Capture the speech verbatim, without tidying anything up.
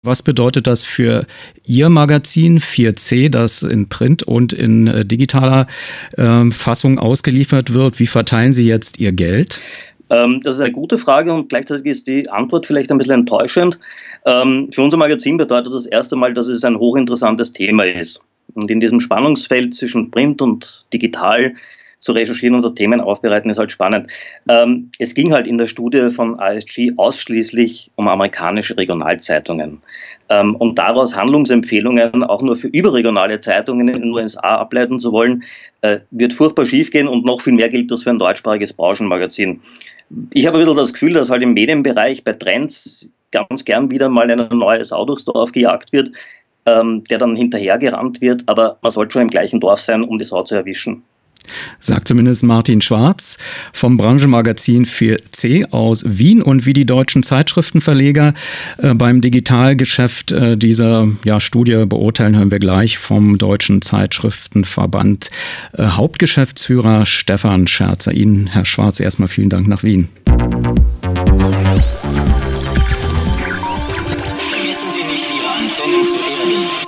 Was bedeutet das für Ihr Magazin vier C, das in Print und in äh, digitaler äh, Fassung ausgeliefert wird? Wie verteilen Sie jetzt Ihr Geld? Ähm, das ist eine gute Frage und gleichzeitig ist die Antwort vielleicht ein bisschen enttäuschend. Ähm, für unser Magazin bedeutet das erste Mal, dass es ein hochinteressantes Thema ist. Und in diesem Spannungsfeld zwischen Print und digital zu recherchieren und Themen aufbereiten, ist halt spannend. Ähm, es ging halt in der Studie von A S G ausschließlich um amerikanische Regionalzeitungen. Ähm, und daraus Handlungsempfehlungen auch nur für überregionale Zeitungen in den U S A ableiten zu wollen, äh, wird furchtbar schiefgehen und noch viel mehr gilt das für ein deutschsprachiges Branchenmagazin. Ich habe ein bisschen das Gefühl, dass halt im Medienbereich bei Trends ganz gern wieder mal ein neues Sau durchs Dorf gejagt wird, ähm, der dann hinterhergerannt wird, aber man sollte schon im gleichen Dorf sein, um die Sau zu erwischen. Sagt zumindest Martin Schwarz vom Branchenmagazin vier C aus Wien. Und wie die deutschen Zeitschriftenverleger äh, beim Digitalgeschäft äh, dieser ja, Studie beurteilen, hören wir gleich vom Deutschen Zeitschriftenverband äh, Hauptgeschäftsführer Stefan Scherzer. Ihnen, Herr Schwarz, erstmal vielen Dank nach Wien. Vergessen Sie nicht, Ihre Antennen zu reagieren.